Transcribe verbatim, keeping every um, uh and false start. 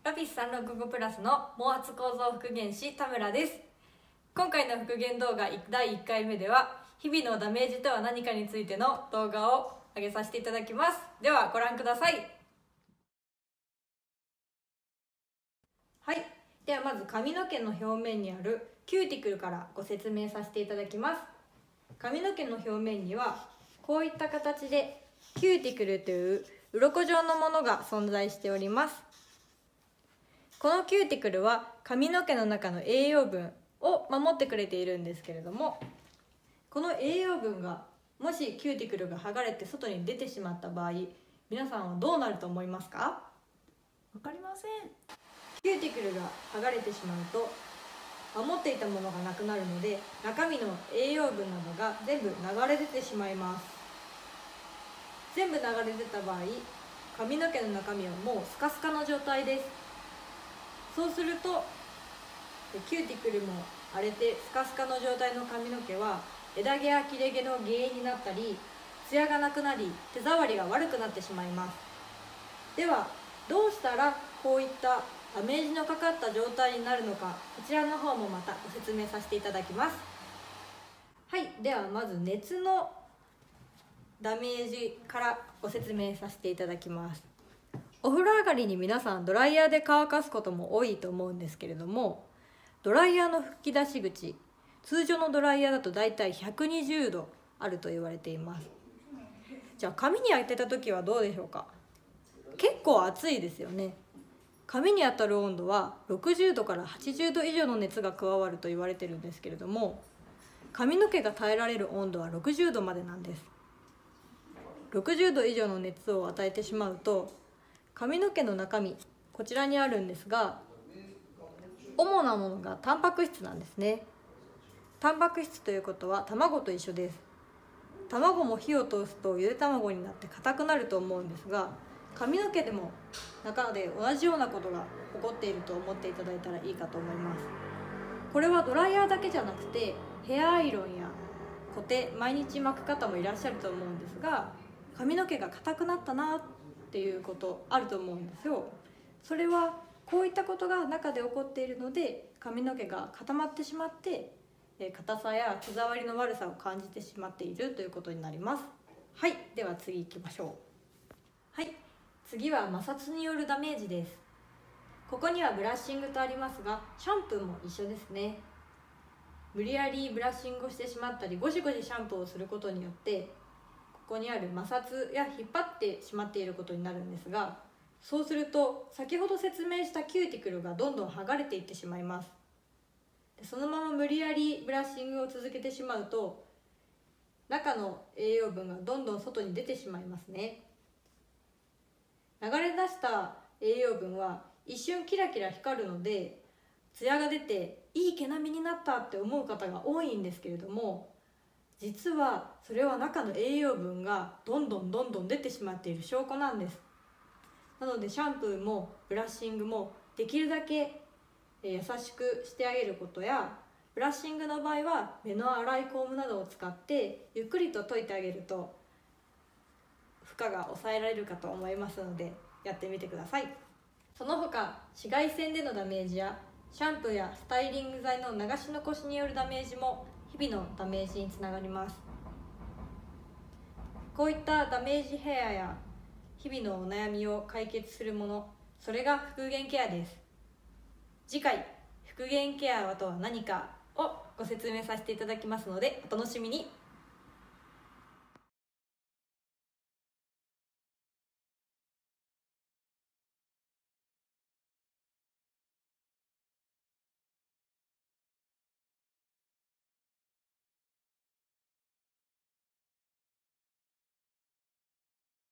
ラピスさんろくじゅうごプラスの毛髪構造復元師田村です。今回の復元動画だいいっかいめでは日々のダメージとは何かについての動画を上げさせていただきます。ではご覧ください。はい、ではまず髪の毛の表面にあるキューティクルからご説明させていただきます。髪の毛の表面にはこういった形でキューティクルという鱗状のものが存在しております。このキューティクルは髪の毛の中の栄養分を守ってくれているんですけれども、この栄養分がもしキューティクルが剥がれて外に出てしまった場合、皆さんはどうなると思いますか？ わかりません。 キューティクルが剥がれてしまうと守っていたものがなくなるので、中身の栄養分などが全部流れ出てしまいます。全部流れ出た場合、髪の毛の中身はもうスカスカの状態です。そうするとキューティクルも荒れてスカスカの状態の髪の毛は枝毛や切れ毛の原因になったり、ツヤがなくなり手触りが悪くなってしまいます。ではどうしたらこういったダメージのかかった状態になるのか、こちらの方もまたご説明させていただきます。はい、ではまず熱のダメージからご説明させていただきます。お風呂上がりに皆さんドライヤーで乾かすことも多いと思うんですけれども、ドライヤーの吹き出し口、通常のドライヤーだとだいたいひゃくにじゅうどあると言われています。じゃあ髪に当てた時はどうでしょうか？結構暑いですよね。髪に当たる温度はろくじゅうどからはちじゅうど以上の熱が加わると言われてるんですけれども、髪の毛が耐えられる温度はろくじゅうどまでなんです。ろくじゅうど以上の熱を与えてしまうと、髪の毛の中身、こちらにあるんですが、主なものがタンパク質なんですね。タンパク質ということは卵と一緒です。卵も火を通すとゆで卵になって硬くなると思うんですが、髪の毛でも中で同じようなことが起こっていると思っていただいたらいいかと思います。これはドライヤーだけじゃなくてヘアアイロンやコテ、毎日巻く方もいらっしゃると思うんですが、髪の毛が硬くなったなっていうことあると思うんですよ。それはこういったことが中で起こっているので、髪の毛が固まってしまって硬さや手触りの悪さを感じてしまっているということになります。はい、では次行きましょう。はい、次は摩擦によるダメージです。ここにはブラッシングとありますが、シャンプーも一緒ですね。無理やりブラッシングをしてしまったり、ゴシゴシシャンプーをすることによってここにある摩擦や引っ張ってしまっていることになるんですが、そうすると先ほど説明したキューティクルがどんどん剥がれていってしまいます。でそのまま無理やりブラッシングを続けてしまうと、中の栄養分がどんどん外に出てしまいますね。流れ出した栄養分は一瞬キラキラ光るので、ツヤが出ていい毛並みになったって思う方が多いんですけれども、実はそれは中の栄養分がどんどんどんどん出てしまっている証拠なんです。なのでシャンプーもブラッシングもできるだけ優しくしてあげることや、ブラッシングの場合は目の粗いコームなどを使ってゆっくりと解いてあげると負荷が抑えられるかと思いますので、やってみてください。その他紫外線でのダメージやシャンプーやスタイリング剤の流し残しによるダメージも日々のダメージにつながります。こういったダメージヘアや日々のお悩みを解決するもの、それが復元ケアです。次回復元ケアとは何かをご説明させていただきますので、お楽しみに。